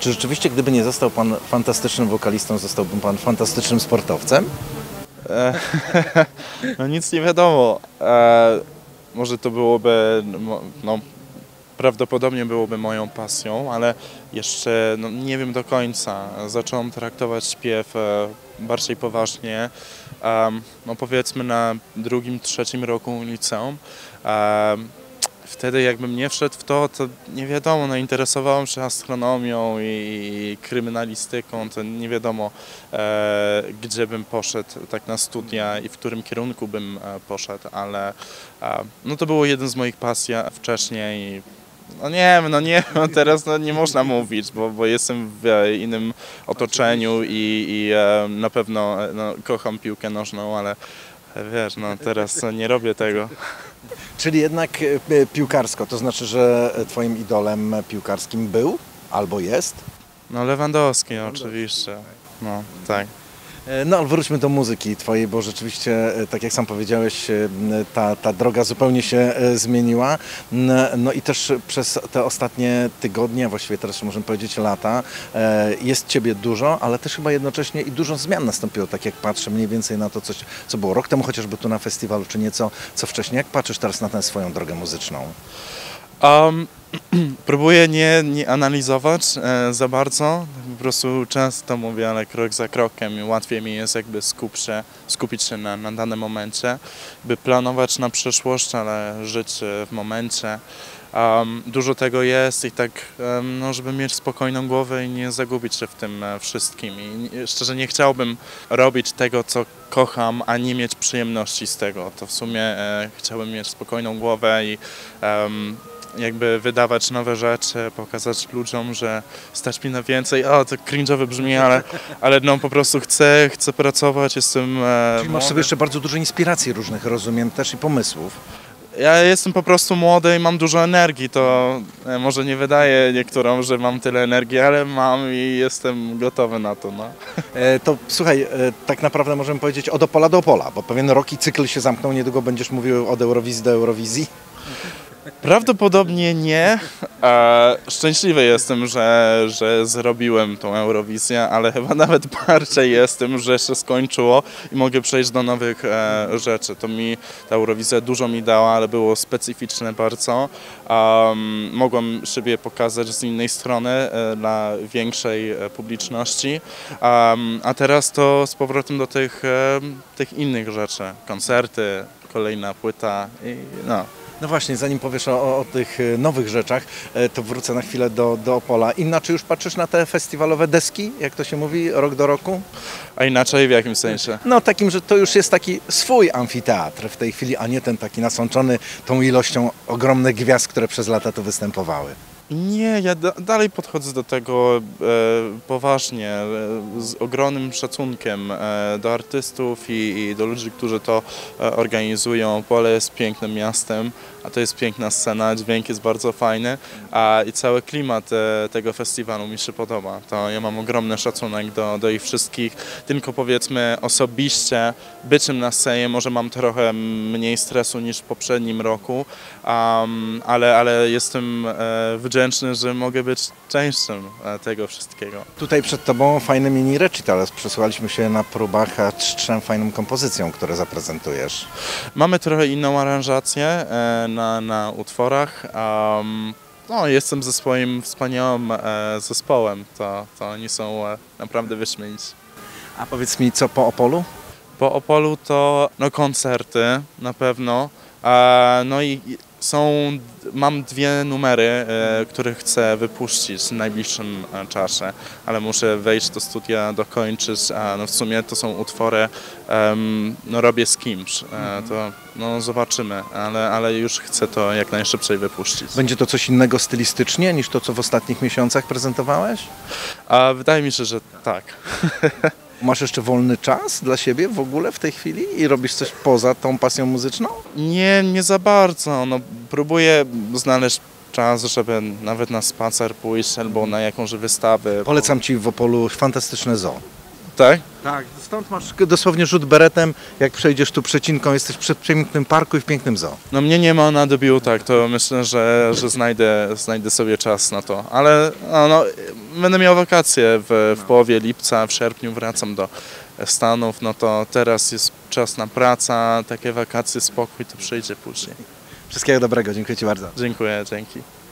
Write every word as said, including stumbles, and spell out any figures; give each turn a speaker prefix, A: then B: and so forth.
A: Czy rzeczywiście, gdyby nie został pan fantastycznym wokalistą, zostałby pan fantastycznym sportowcem?
B: E, no nic nie wiadomo. E, może to byłoby, no prawdopodobnie byłoby moją pasją, ale jeszcze no, nie wiem do końca. Zacząłem traktować śpiew e, bardziej poważnie, e, no powiedzmy na drugim, trzecim roku liceum. E, Wtedy jakbym nie wszedł w to, to nie wiadomo, no interesowałem się astronomią i, i kryminalistyką, to nie wiadomo, e, gdzie bym poszedł tak na studia i w którym kierunku bym e, poszedł, ale e, no to było jeden z moich pasji wcześniej. No nie wiem, no nie no teraz no nie można mówić, bo, bo jestem w innym otoczeniu i, i e, na pewno no, kocham piłkę nożną, ale wiesz, no teraz nie robię tego.
A: Czyli jednak piłkarsko, to znaczy, że twoim idolem piłkarskim był albo jest?
B: No Lewandowski oczywiście, no tak.
A: No ale wróćmy do muzyki twojej, bo rzeczywiście, tak jak sam powiedziałeś, ta, ta droga zupełnie się zmieniła. No i też przez te ostatnie tygodnie, właściwie teraz możemy powiedzieć lata, jest ciebie dużo, ale też chyba jednocześnie i dużo zmian nastąpiło, tak jak patrzę mniej więcej na to, coś, co było rok temu, chociażby tu na festiwalu, czy nieco co wcześniej. Jak patrzysz teraz na tę swoją drogę muzyczną?
B: Um, próbuję nie, nie analizować e, za bardzo, po prostu często mówię, ale krok za krokiem i łatwiej mi jest jakby skup się, skupić się na, na danym momencie, by planować na przyszłość, ale żyć w momencie. Um, dużo tego jest i tak, um, no, żeby mieć spokojną głowę i nie zagubić się w tym e, wszystkim. I szczerze nie chciałbym robić tego, co kocham, a nie mieć przyjemności z tego. To w sumie e, chciałbym mieć spokojną głowę i um, jakby wydawać nowe rzeczy, pokazać ludziom, że stać mi na więcej. O, to cringe'owe brzmi, ale, ale no po prostu chcę, chcę pracować, jestem e,
A: Czyli masz sobie jeszcze bardzo dużo inspiracji różnych, rozumiem, też i pomysłów.
B: Ja jestem po prostu młody i mam dużo energii, to e, może nie wydaje niektórym, że mam tyle energii, ale mam i jestem gotowy na to. No.
A: E, to słuchaj, e, tak naprawdę możemy powiedzieć od Opola do Opola, bo pewien rok i cykl się zamknął, niedługo będziesz mówił od Eurowizji do Eurowizji.
B: Prawdopodobnie nie. E, szczęśliwy jestem, że, że zrobiłem tą Eurowizję, ale chyba nawet bardziej jestem, że się skończyło i mogę przejść do nowych e, rzeczy. To mi ta Eurowizja dużo mi dała, ale było specyficzne bardzo. Um, mogłem siebie pokazać z innej strony e, dla większej e, publiczności, um, a teraz to z powrotem do tych, e, tych innych rzeczy. Koncerty, kolejna płyta i no.
A: No właśnie, zanim powiesz o, o tych nowych rzeczach, to wrócę na chwilę do, do Opola. Inaczej już patrzysz na te festiwalowe deski, jak to się mówi, rok do roku?
B: A inaczej w jakim sensie?
A: No takim, że to już jest taki swój amfiteatr w tej chwili, a nie ten taki nasączony tą ilością ogromnych gwiazd, które przez lata tu występowały.
B: Nie, ja da dalej podchodzę do tego e, poważnie, e, z ogromnym szacunkiem e, do artystów i, i do ludzi, którzy to e, organizują. Pole jest pięknym miastem, a to jest piękna scena, dźwięk jest bardzo fajny, a i cały klimat e, tego festiwalu mi się podoba. To ja mam ogromny szacunek do, do ich wszystkich, tylko powiedzmy osobiście byciem na scenie może mam trochę mniej stresu niż w poprzednim roku, um, ale, ale jestem e, wdzięczny, że mogę być częścią tego wszystkiego.
A: Tutaj przed tobą fajny mini recital. Przesłuchaliśmy się na próbach z trzem fajną kompozycją, które zaprezentujesz.
B: Mamy trochę inną aranżację na, na utworach. Um, no, jestem ze swoim wspaniałym zespołem. To, to oni są naprawdę wyśmienici.
A: A powiedz mi, co po Opolu?
B: Po Opolu to no, koncerty na pewno. No i są, mam dwie numery, e, które chcę wypuścić w najbliższym czasie, ale muszę wejść do studia, dokończyć, a no w sumie to są utwory, um, no robię z kimś, e, to no zobaczymy, ale, ale już chcę to jak najszybciej wypuścić.
A: Będzie to coś innego stylistycznie niż to, co w ostatnich miesiącach prezentowałeś?
B: A wydaje mi się, że tak.
A: Masz jeszcze wolny czas dla siebie w ogóle w tej chwili i robisz coś poza tą pasją muzyczną?
B: Nie, nie za bardzo. No, próbuję znaleźć czas, żeby nawet na spacer pójść albo na jakąś wystawę.
A: Polecam ci w Opolu fantastyczne zoo.
B: Tak?
A: Tak, stąd masz dosłownie rzut beretem, jak przejdziesz tu przecinką, jesteś przy pięknym parku i w pięknym zoo.
B: No mnie nie ma na debiutach, to myślę, że, że znajdę, znajdę sobie czas na to, ale no, no, będę miał wakacje w, w połowie lipca, w sierpniu wracam do Stanów, no to teraz jest czas na pracę, takie wakacje, spokój, to przyjdzie później.
A: Wszystkiego dobrego, dziękuję Ci bardzo.
B: Dziękuję, dzięki.